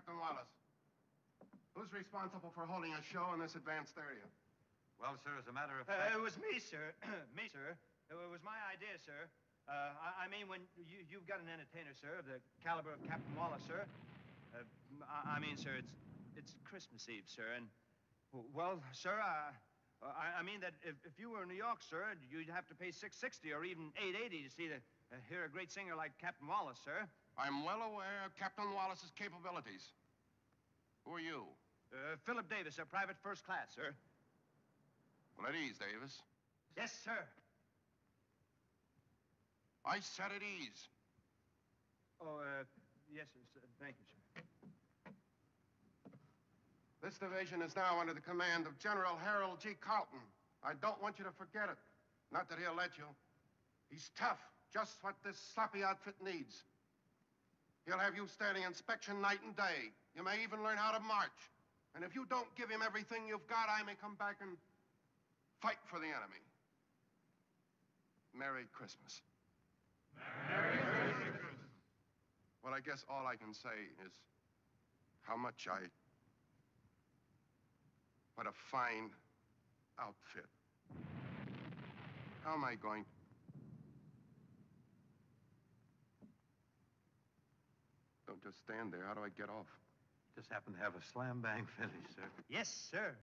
Captain Wallace, who's responsible for holding a show in this advanced area? Well, sir, as a matter of fact... It was me, sir. Me, sir. It was my idea, sir. I mean, when you've got an entertainer, sir, of the caliber of Captain Wallace, sir. I mean, sir, it's Christmas Eve, sir, and... Well, sir, I mean that if you were in New York, sir, you'd have to pay $6.60 or even $8.80 to see hear a great singer like Captain Wallace, sir. I'm well aware of Captain Wallace's capabilities. Who are you? Philip Davis, sir, private first class, sir. Well, at ease, Davis. Yes, sir. I said at ease. Oh, yes, sir. Thank you, sir. This division is now under the command of General Harold G. Carlton. I don't want you to forget it. Not that he'll let you. He's tough, just what this sloppy outfit needs. He'll have you standing inspection night and day. You may even learn how to march. And if you don't give him everything you've got, I may come back and fight for the enemy. Merry Christmas. Merry Christmas. Well, I guess all I can say is how much what a fine outfit. How am I going? Don't just stand there. How do I get off? Just happen to have a slam-bang finish, sir. Yes, sir.